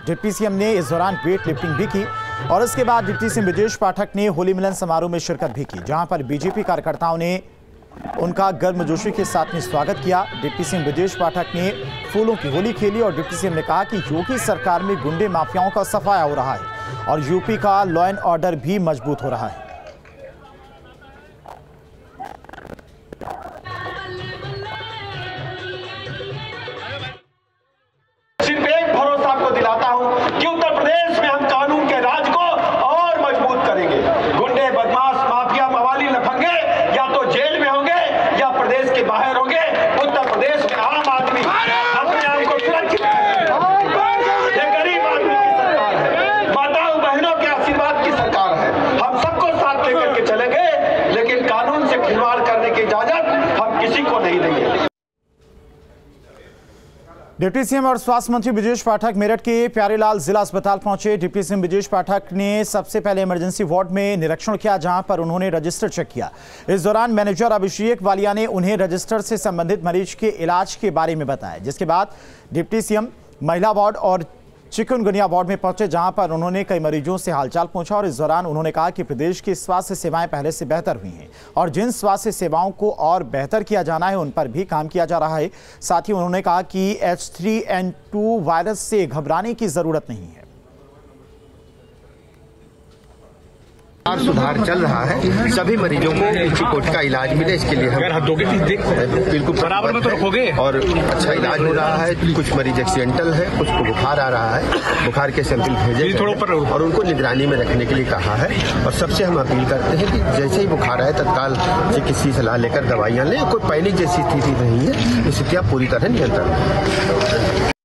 Deputy CM ने इस दौरान वेट लिफ्टिंग भी की और इसके बाद डिप्टी सीएम ब्रजेश पाठक ने होली मिलन समारोह में शिरकत भी की, जहां पर बीजेपी कार्यकर्ताओं ने उनका गर्मजोशी के साथ में स्वागत किया। डिप्टी सीएम ब्रजेश पाठक ने फूलों की होली खेली और डिप्टी सीएम ने कहा कि योगी सरकार में गुंडे माफियाओं का सफाया हो रहा है और यूपी का लॉ एंड ऑर्डर भी मजबूत हो रहा है। सिर्फ एक भरोसा आपको दिलाता हूं कि उत्तर प्रदेश में हम कानून के राज को और मजबूत करेंगे। गुंडे, बदमाश, माफिया, मवाली, लफंगे या तो जेल में होंगे या प्रदेश के बाहर होंगे। उत्तर प्रदेश में आम आदमी अपने आप को सुरक्षित ये गरीब आदमी की सरकार है, माताओं बहनों के आशीर्वाद की सरकार है। हम सबको साथ लेकर के चलेंगे, लेकिन कानून से खिलवाड़ करने की इजाजत हम किसी को नहीं देंगे। डिप्टी सीएम और स्वास्थ्य मंत्री ब्रजेश पाठक मेरठ के प्यारेलाल जिला अस्पताल पहुंचे। डिप्टी सीएम ब्रजेश पाठक ने सबसे पहले इमरजेंसी वार्ड में निरीक्षण किया, जहां पर उन्होंने रजिस्टर चेक किया। इस दौरान मैनेजर अभिषेक वालिया ने उन्हें रजिस्टर से संबंधित मरीज के इलाज के बारे में बताया, जिसके बाद डिप्टी सीएम महिला वार्ड और चिकनगुनिया वार्ड में पहुंचे, जहां पर उन्होंने कई मरीजों से हालचाल पूछा और इस दौरान उन्होंने कहा कि प्रदेश की स्वास्थ्य सेवाएं पहले से बेहतर हुई हैं और जिन स्वास्थ्य सेवाओं को और बेहतर किया जाना है उन पर भी काम किया जा रहा है। साथ ही उन्होंने कहा कि H3N2 वायरस से घबराने की जरूरत नहीं है। सुधार चल रहा है, सभी मरीजों को चिकोट का इलाज मिले, इसके लिए हम बिल्कुल बराबर में तो रखोगे और अच्छा इलाज हो रहा है। कुछ मरीज एक्सीडेंटल है, कुछ को बुखार आ रहा है, बुखार के सैंपल भेजे और उनको निगरानी में रखने के लिए कहा है। और सबसे हम अपील करते हैं कि जैसे ही बुखार आए तत्काल चिकित्सीय सलाह लेकर दवाइयां लें। कोई पैनिक जैसी स्थिति नहीं है, स्थितियां पूरी तरह नियंत्रण है।